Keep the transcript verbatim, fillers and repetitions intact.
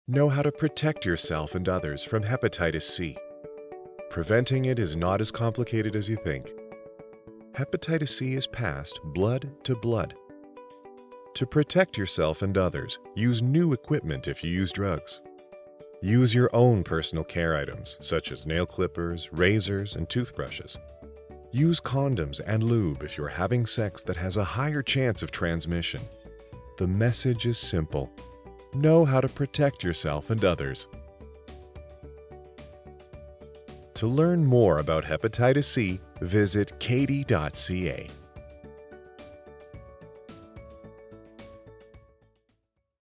Know how to protect yourself and others from hepatitis C. Preventing it is not as complicated as you think. Hepatitis C is passed blood to blood. To protect yourself and others, use new equipment if you use drugs. Use your own personal care items, such as nail clippers, razors, and toothbrushes. Use condoms and lube if you're having sex that has a higher chance of transmission. The message is simple. Know how to protect yourself and others. To learn more about hepatitis C, visit k d dot c a.